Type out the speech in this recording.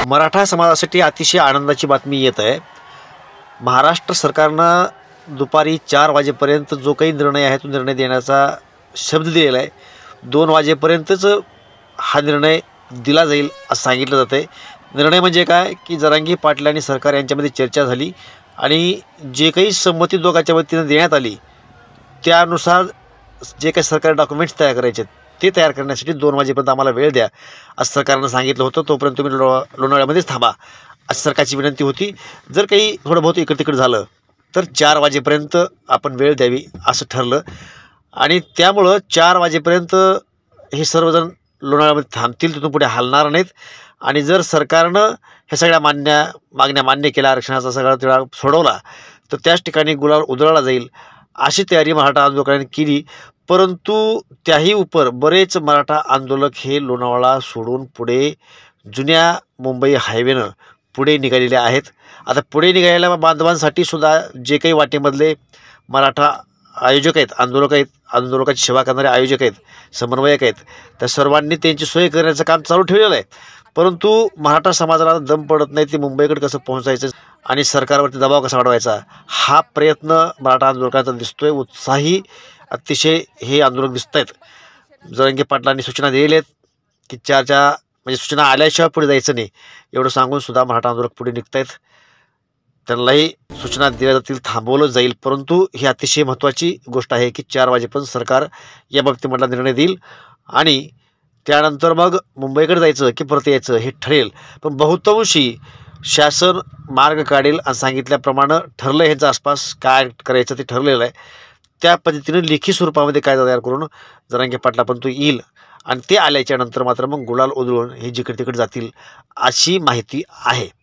मराठा समाजासाठी अतिशय आनंदाची बातमी येत आहे। महाराष्ट्र सरकारनं दुपारी 4 वाजेपर्यंत जो काही निर्णय आहे तो निर्णय देण्याचा शब्द दिलेला आहे। 2 वाजेपर्यंतच हा निर्णय दिला जाईल असं सांगितलं जातंय। निर्णय म्हणजे काय की जरांगे पाटील आणि सरकार यांच्यामध्ये चर्चा झाली आणि जे काही संमती दोघांच्या वतीने देण्यात आली त्यानुसार जे काही सरकारी डॉक्युमेंट्स तयार करायचे ते तयार करण्यासाठी 2 वाजेपर्यंत आम्हाला वेळ द्या असं सरकारनं सांगितलं होतं। तोपर्यंत तुम्ही लोणावळ्यामध्येच थांबा अशी सरकारची विनंती होती। जर काही थोडं बहुत इकडे तिकडे झालं तर 4 वाजेपर्यंत आपण वेळ द्यावी असं ठरलं आणि त्यामुळं 4 वाजेपर्यंत हे सर्वजण लोणावळ्यामध्ये थांबतील, तिथून पुढे हलणार नाहीत। आणि जर सरकारनं ह्या सगळ्या मागण्या मान्य केल्या, आरक्षणाचा सगळा तिढा सोडवला तर त्याच ठिकाणी गुलाल उधळला जाईल अशी तयारी मराठा आंदोलकांनी केली। परंतु त्याही उपर बरेच मराठा आंदोलक हे लोणावळा सोडून पुढे जुन्या मुंबई हायवेनं पुढे निघालेले आहेत। आता पुढे निघालेल्या बांधवांसाठी सुद्धा जे काही वाटेमधले मराठा आयोजक आहेत, आंदोलकाची सेवा करणारे आयोजक आहेत, समन्वयक आहेत, त्या सर्वांनी त्यांची सोय करण्याचं काम चालू ठेवलेलं आहे। परंतु मराठा समाजाला दम पडत नाही ते मुंबईकडे कसं पोहोचायचं आणि सरकारवरती दबाव कसा वाढवायचा हा प्रयत्न मराठा आंदोलकांचा दिसतोय। उत्साही अतिशय हे आंदोलक दिसत आहेत। जरांगे पाटलांनी सूचना दिलेल्या आहेत की 4च्या म्हणजे सूचना आल्याशिवाय पुढे जायचं नाही एवढं सांगून सुद्धा मराठा आंदोलक पुढे निघत आहेत। त्यांनाही सूचना दिल्या जातील, थांबवलं जाईल। परंतु ही अतिशय महत्त्वाची गोष्ट आहे की 4 वाजेपर्यंत सरकार या बाबतीमधला निर्णय देईल आणि त्यानंतर मग मुंबईकडे जायचं की परत यायचं हे ठरेल। पण बहुतांशी शासन मार्ग काढेल आणि सांगितल्याप्रमाणे ठरलं ह्याच्या आसपास काय करायचं ते ठरलेलं आहे। त्या पद्धतीने लेखी स्वरूपामध्ये कायदा तयार करून जरांगे पाटलापर्यंत येईल आणि ते आल्याच्या नंतर मात्र मग गुलाल उधळून हे जिकडे तिकडे जातील अशी माहिती आहे।